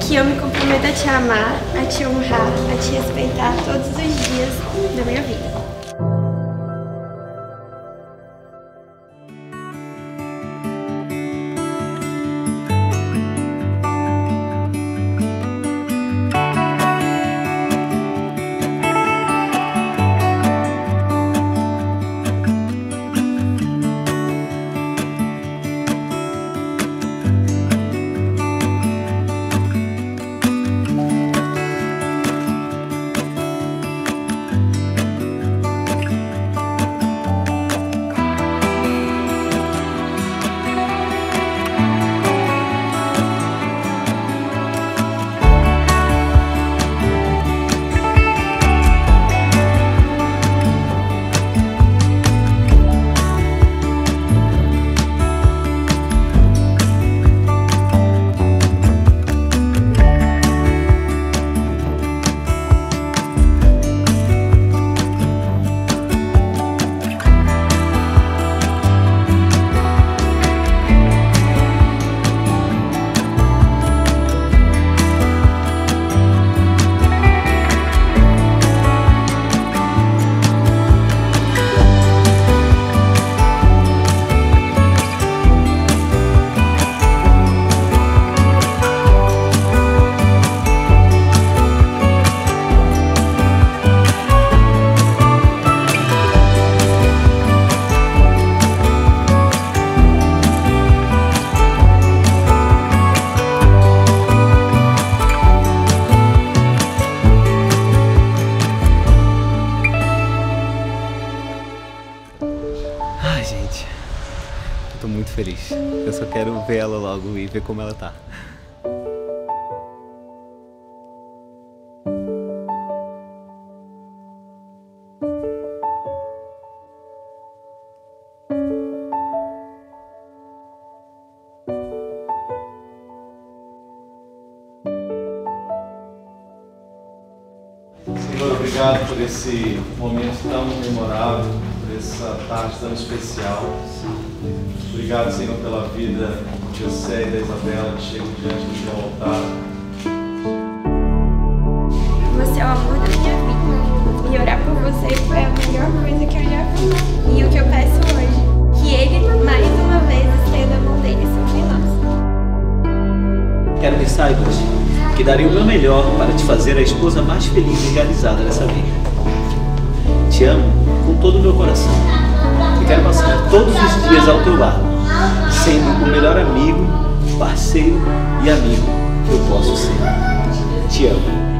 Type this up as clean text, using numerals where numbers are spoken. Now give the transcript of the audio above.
que eu me comprometo a te amar, a te honrar, a te respeitar todos os dias da minha vida. Ai, gente, eu tô muito feliz. Eu só quero ver ela logo e ver como ela tá. Senhor, obrigado por esse momento tão memorável, por essa tarde tão especial. Obrigado, Senhor, pela vida de José e da Isabela que chegam diante do teu altar. Você é o amor da minha vida. E orar por você foi a melhor coisa que eu já fiz. E o que eu peço hoje, que Ele, mais uma vez, estenda a mão dele sobre nós. Quero que saibas que darei o meu melhor para te fazer a esposa mais feliz e realizada dessa vida. Te amo com todo o meu coração e quero passar todos os dias ao teu lado, sendo o melhor amigo, parceiro e amigo que eu posso ser. Te amo.